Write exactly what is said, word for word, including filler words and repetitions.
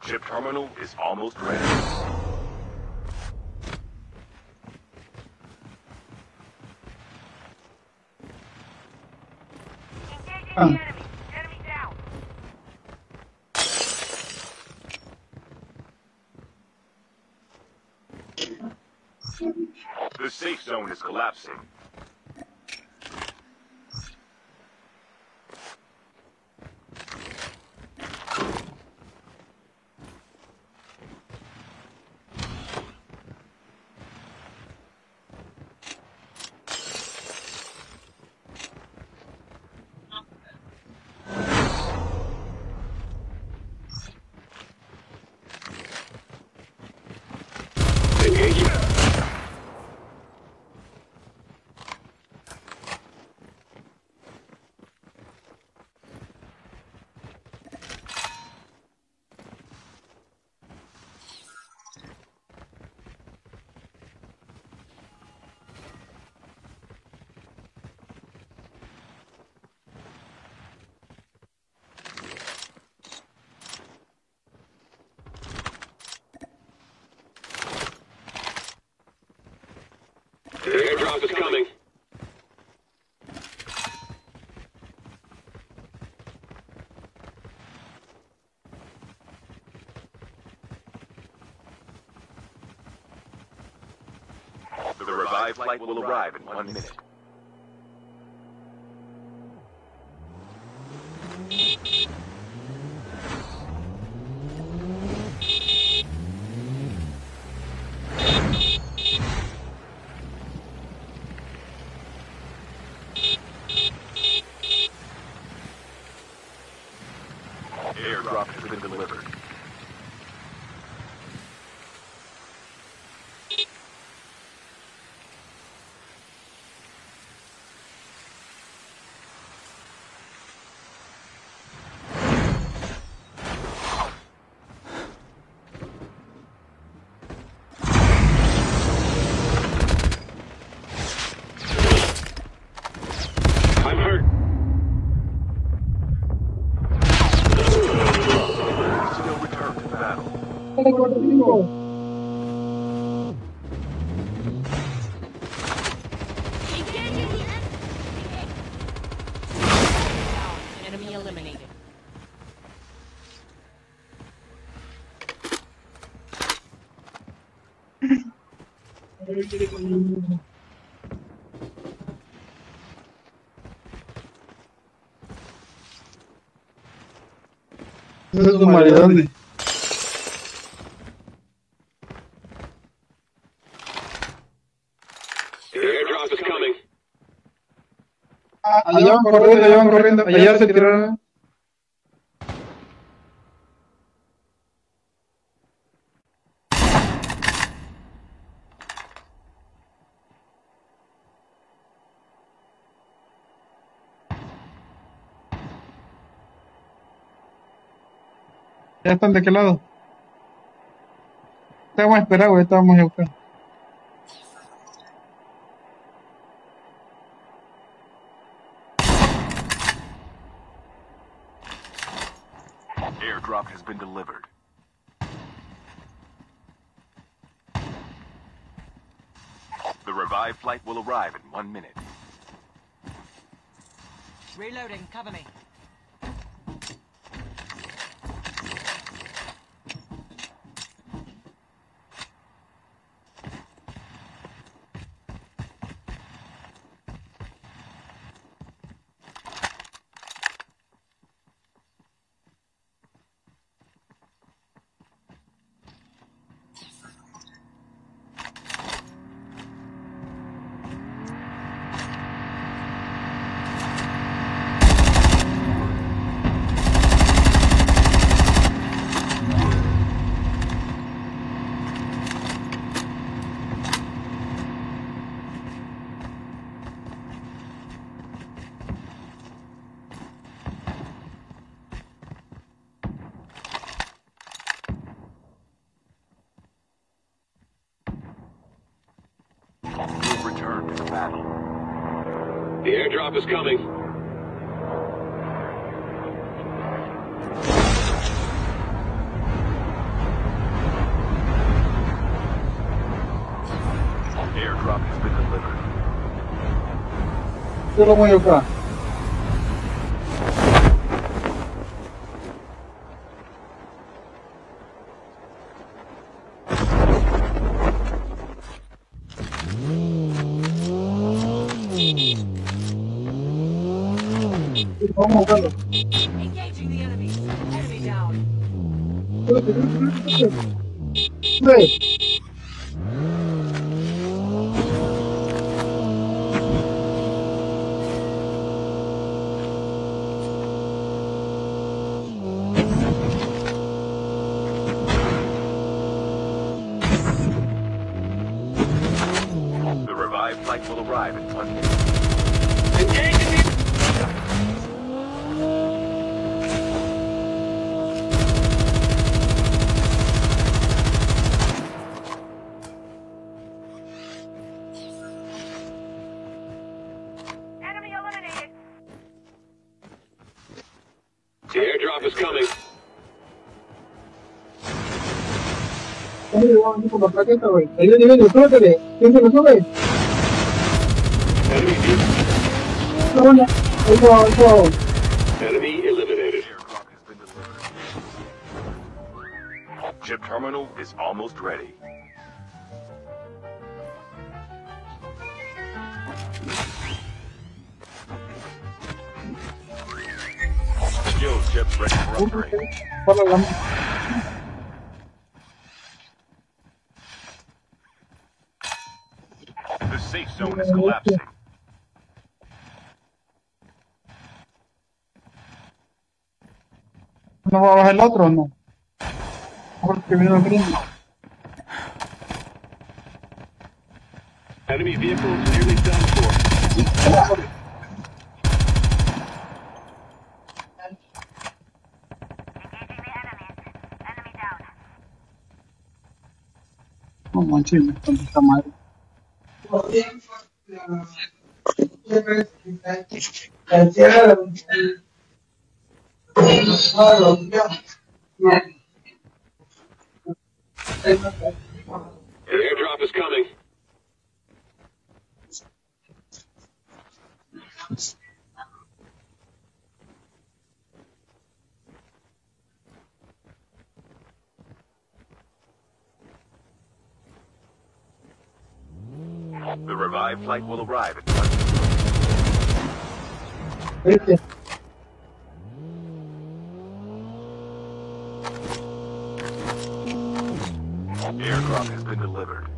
Chip terminal is almost ready. Engaging the enemy. Enemy down. The safe zone is collapsing. The airdrop is coming. The revived flight will arrive in one minute. Airdrop has been delivered. I'm hurt. Still return to battle. Engaging the enemy. Enemy eliminated. ¿Eso es tu madre dónde? The airdrop is coming. Allá van corriendo, allá van corriendo. Allá se tiraron. ¿Ya están de qué lado? Estábamos a esperar, güey, estábamos a buscar. Airdrop has been delivered. The revived flight will arrive in one minute. Reloading. Cover me. You've returned to battle. The airdrop is coming. Airdrop has been delivered. Yo lo voy acá. Vamos a buscarlo. Engaging the enemy. Enemy down. Sí. The revived flight will arrive in one minute. Enemy eliminated. The airdrop is coming. Oye, vamos por la plaqueta, güey. Ahí viene, viene, súbetele. ¿Quién se lo sube? Enemy vehicle. No, no. Ahí va, ahí va. Enemy eliminated. Airdrop has been delivered. Chip terminal is almost ready. Skill chips ready for upgrade. Para la... The safe zone is collapsing. ¿No va a bajar el otro o no? Porque vino el gringo. Enemy vehicle is nearly done for. Engaging the enemies. Enemy down. No manches, me está esta madre. The airdrop is coming. The revived flight will arrive in one minute. Vete. Airdrop has been delivered.